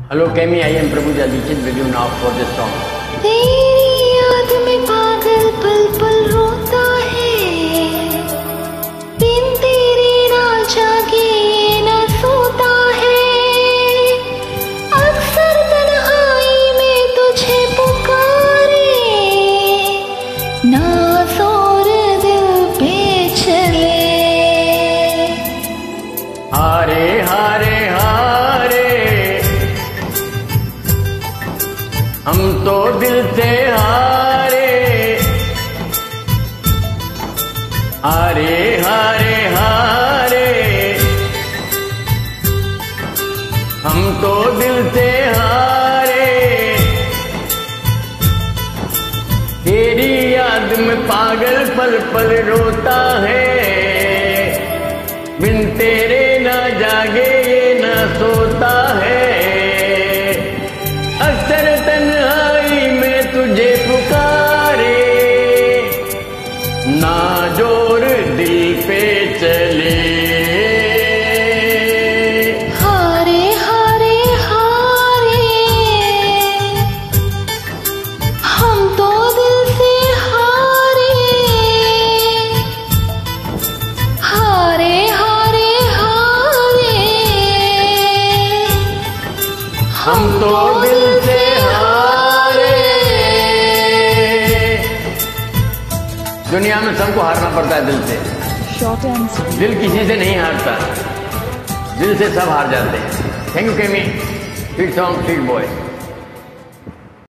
Hello Kemi, I am Prabhu Dikshit with you now for this song. तेरी याद में पागल पल पल रोता है, दिन तेरे ना जागे ना सोता है, अक्सर तन्हाई में तुझे पुकारे, ना जोर दिल पे चले। हारे हारे हारे हम तो दिल से हारे, हारे हारे हारे हम तो दिल से हारे। तेरी याद में पागल पल पल रोता है, बिन तेरे ना जागे ये ना सोता है, अक्सर तन्हाई में तुझे पुकारे, ना जोर दिल पे चले। हारे हारे हारे हम तो दिल से हारे, हारे हारे हारे हम तो दिल से हारे। दुनिया में सबको हारना पड़ता है दिल से, दिल किसी से नहीं हारता, दिल से सब हार जाते हैं। Thank you Kemi, sweet song sweet boy.